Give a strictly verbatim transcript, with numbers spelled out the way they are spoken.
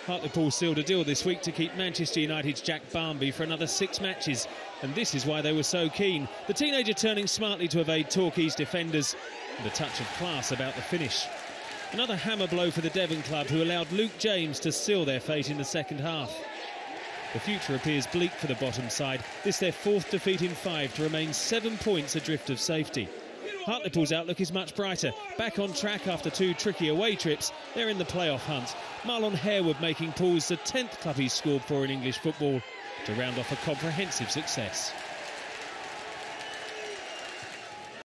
Hartlepool sealed a deal this week to keep Manchester United's Jack Barmby for another six matches, and this is why they were so keen. The teenager turning smartly to evade Torquay's defenders, and a touch of class about the finish. Another hammer blow for the Devon club, who allowed Luke James to seal their fate in the second half. The future appears bleak for the bottom side. This their fourth defeat in five to remain seven points adrift of safety. Hartlepool's outlook is much brighter. Back on track after two tricky away trips, they're in the playoff hunt. Marlon Harewood making Pools the tenth club he's scored for in English football to round off a comprehensive success.